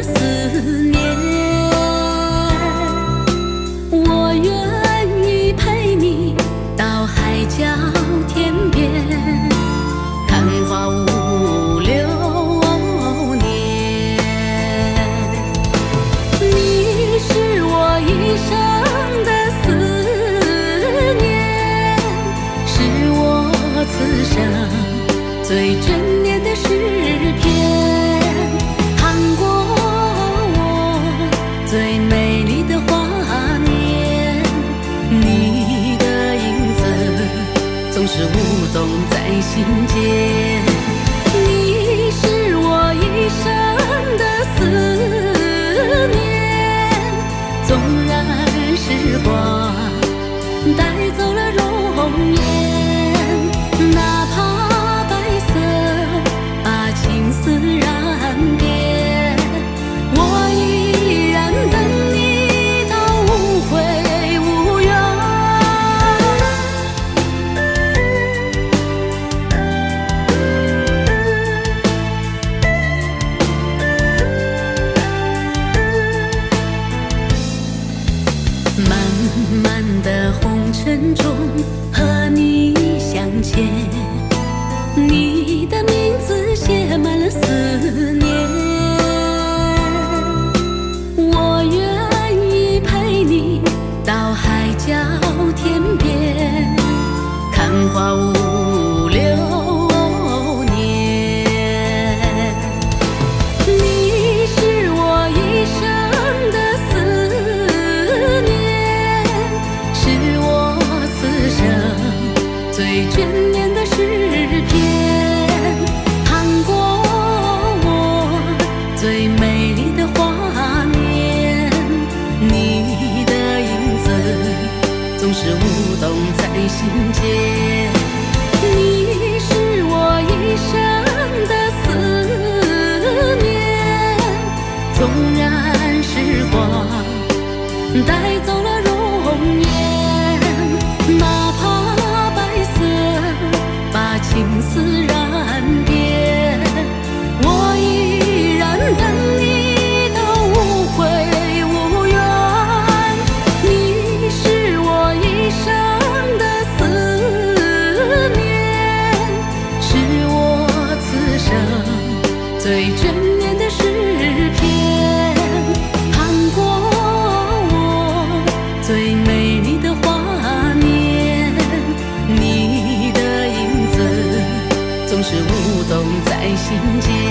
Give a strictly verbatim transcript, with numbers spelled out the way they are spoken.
了思念。我愿意陪你到海角天边，看花五六年。你是我一生的思念，是我此生最眷恋的诗篇，看过我最美丽的画面，你的影子总是舞动在心间。你是我一生的思念，纵然时光带走了容颜，哪怕白色把情丝染遍，我依然等你到无悔无怨。漫漫的红尘中和你相牵，你的名字写满了思念。我愿意陪你到海角天边，看花五六年。你是我一生的思念，是我此生最眷恋的诗篇，看过我最美丽的画面，你的影子总是舞动在心间。你是我一生的思念，纵然时光带走了容颜，哪怕白色把情丝染遍，我依然等你到无悔无怨。你是我一生的思念，是我此生最眷恋的诗篇，看过我最美丽的画面，你的影子总是舞动在心间。